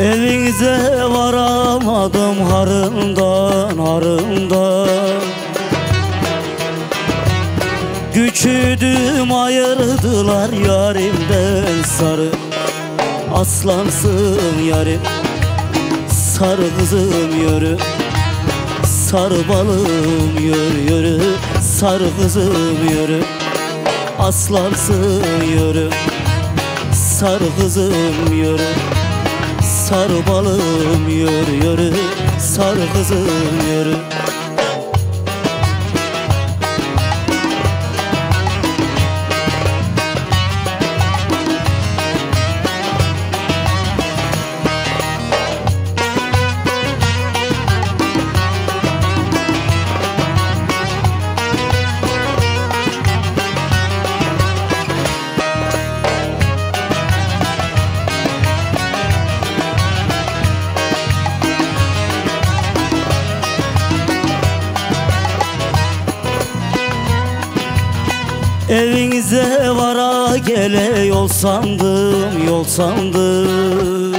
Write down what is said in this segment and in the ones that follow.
Evinize varamadım harından harından. Güçüdüm ayırdılar yarimden sarı. Aslansın yarim, sarı kızım yürü. Sarı balım yürü yürü, sarı kızım yürü. Aslansın yürü, sarı kızım yürü. Sarı balım yürü yürü, sarı kızım yürü. Evinize vara gele yol sandım, yol sandım.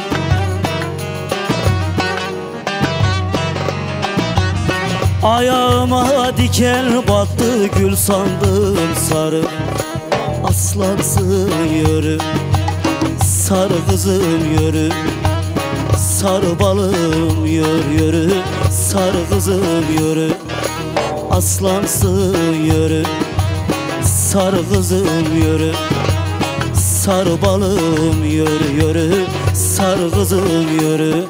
Ayağıma diken battı, gül sandım sarı. Aslansın yürü, sarı kızım yürü. Sarı balım yürü yürü, sarı kızım yürü. Aslansın yürü, sarı kızım yürü. Sarı balım yürü yürü, sarı kızım yürü.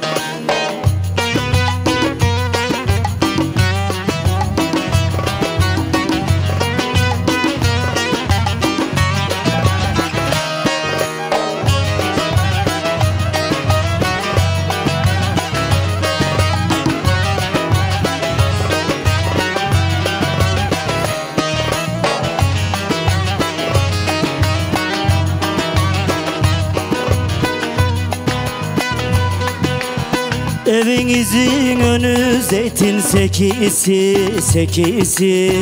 Evinizin önü zeytin sekisi, sekisi.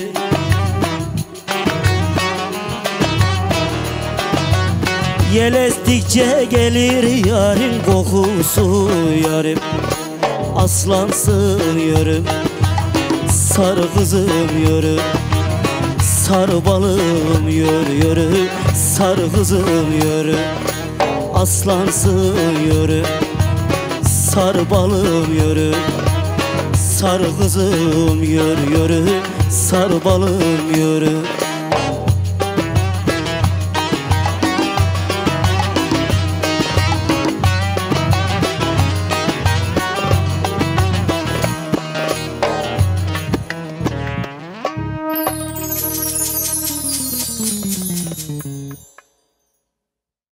Yel estikçe gelir yarın kokusu yarim. Aslansın yürü, sarı kızım yürü. Sarı balım yürü yürü, sarı kızım yürü. Aslansın yürü, sarı balım yürü. Sarı kızım yürü yürü, sarı balım yürü.